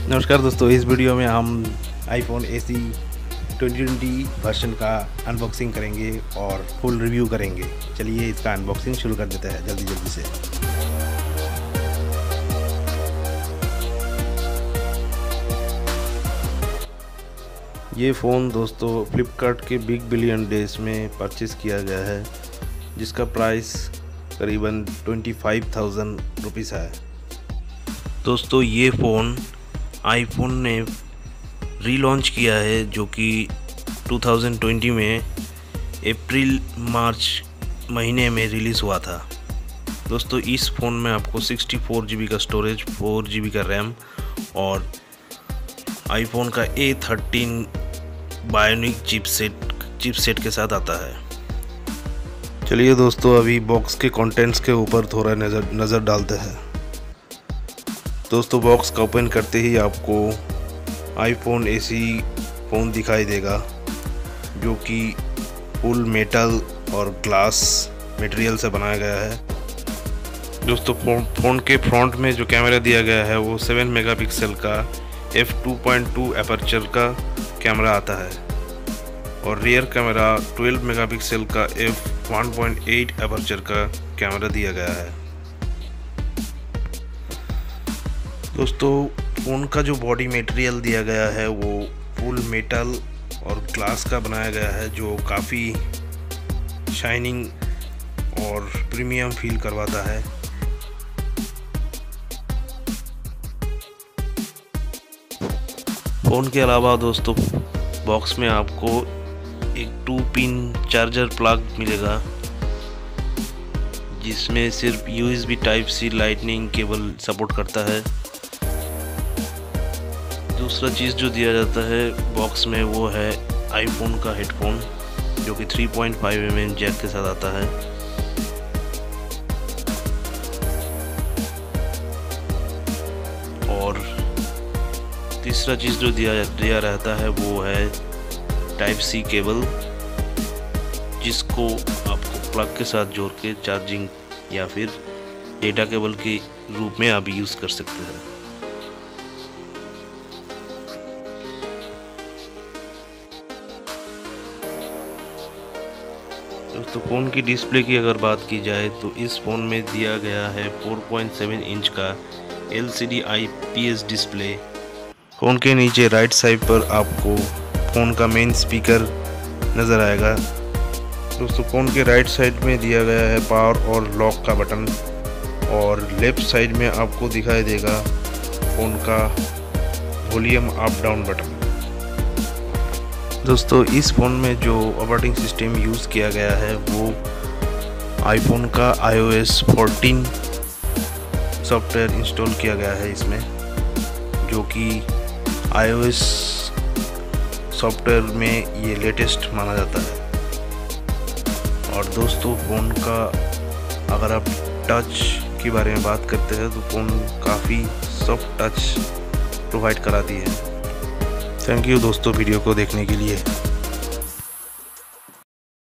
नमस्कार दोस्तों, इस वीडियो में हम आईफोन एसी 2020 वर्जन का अनबॉक्सिंग करेंगे और फुल रिव्यू करेंगे। चलिए इसका अनबॉक्सिंग शुरू कर देते हैं जल्दी से। ये फ़ोन दोस्तों फ्लिपकार्ट के बिग बिलियन डेज में परचेज़ किया गया है, जिसका प्राइस करीबन 25,000 रुपीज़ है। दोस्तों ये फ़ोन आईफोन ने रीलॉन्च किया है, जो कि 2020 में अप्रैल मार्च महीने में रिलीज़ हुआ था। दोस्तों इस फ़ोन में आपको 64 GB का स्टोरेज, 4 GB का रैम और आईफोन का A13 बायोनिक चिपसेट के साथ आता है। चलिए दोस्तों अभी बॉक्स के कंटेंट्स के ऊपर थोड़ा नज़र डालते हैं। दोस्तों बॉक्स का ओपन करते ही आपको आईफोन एसी फ़ोन दिखाई देगा, जो कि फुल मेटल और ग्लास मटेरियल से बनाया गया है। दोस्तों फ़ोन के फ्रंट में जो कैमरा दिया गया है वो 7 मेगापिक्सल का f2.2 एपर्चर का कैमरा आता है और रियर कैमरा 12 मेगापिक्सल का f1.8 एपर्चर का कैमरा दिया गया है। दोस्तों फ़ोन का जो बॉडी मटेरियल दिया गया है वो फुल मेटल और ग्लास का बनाया गया है, जो काफ़ी शाइनिंग और प्रीमियम फील करवाता है। फ़ोन के अलावा दोस्तों बॉक्स में आपको एक 2-पिन चार्जर प्लग मिलेगा, जिसमें सिर्फ USB Type-C lightning cable support करता है। दूसरा चीज़ जो दिया जाता है बॉक्स में वो है आईफोन का हेडफोन, जो कि 3.5 mm जैक के साथ आता है। और तीसरा चीज़ जो दिया रहता है वो है Type-C केबल, जिसको आपको प्लग के साथ जोड़ के चार्जिंग या फिर डेटा केबल के रूप में आप यूज़ कर सकते हैं। दोस्तों फ़ोन की डिस्प्ले की अगर बात की जाए तो इस फ़ोन में दिया गया है 4.7 इंच का LCD IPS डिस्प्ले। फ़ोन के नीचे राइट साइड पर आपको फ़ोन का मेन स्पीकर नज़र आएगा। दोस्तों फ़ोन के राइट साइड में दिया गया है पावर और लॉक का बटन और लेफ़्ट साइड में आपको दिखाई देगा फ़ोन का वॉल्यूम अप डाउन बटन। दोस्तों इस फ़ोन में जो ऑपरेटिंग सिस्टम यूज़ किया गया है वो आईफोन का iOS 14 सॉफ्टवेयर इंस्टॉल किया गया है इसमें, जो कि iOS सॉफ्टवेयर में ये लेटेस्ट माना जाता है। और दोस्तों फ़ोन का अगर आप टच के बारे में बात करते हैं तो फ़ोन काफ़ी सॉफ्ट टच प्रोवाइड कराती है। थैंक यू दोस्तों वीडियो को देखने के लिए।